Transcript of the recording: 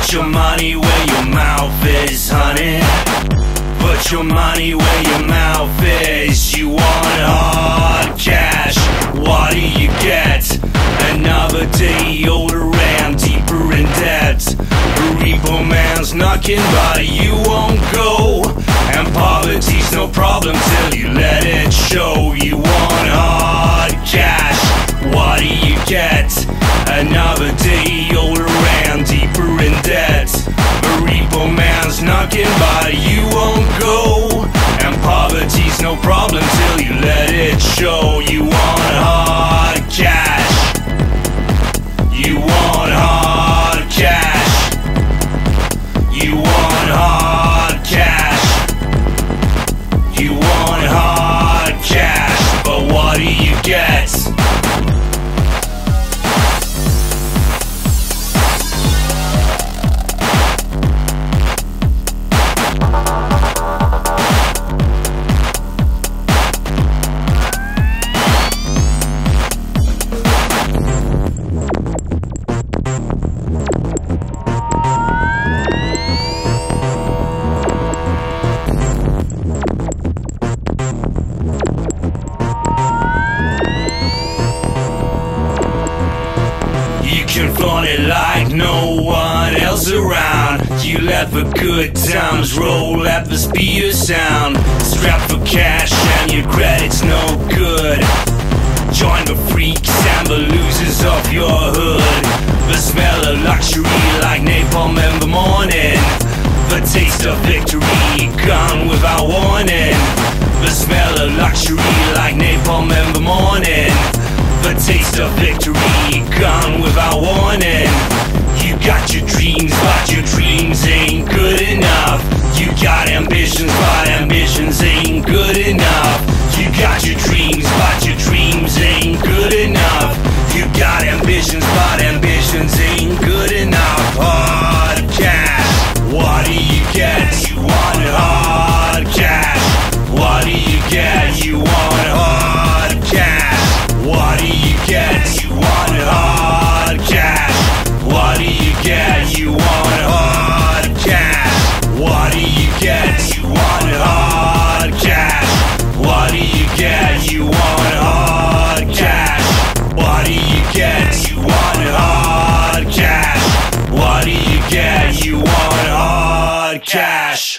Put your money where your mouth is, honey. Put your money where your mouth is. You want hard cash, what do you get? Another day older and deeper in debt. The repo man's knocking but you won't go, and poverty's no problem till you let it show. You want hard cash, what do you get? Another day older and deeper in debt. The repo man's knocking but you won't go, and poverty's no problem till you let it show. You want hard cash. You want hard cash. You want hard cash. You want hard cash, but what do you get? You can flaunt it like no one else around. You let the good times roll at the speed of sound. Strapped for cash and your credit's no good. Join the freaks and the losers of your hood. The smell of luxury like napalm in the morning. The taste of victory gone without warning. The smell of luxury like napalm in the morning. The taste of victory gone without warning. You got your dreams, but your dreams ain't good enough. You got ambitions, but ambitions ain't good enough. You got your dreams, but your dreams ain't good enough. You got ambitions, but ambitions ain't good enough. Hard cash, what do you get? You want hard cash. What do you get? You want hard cash. What do you get? You want hard cash. What do you get? You want hard cash. What do you get? You want hard cash. What do you get? You want hard cash. What do you get? You want hard cash. What do you get? You want hard cash.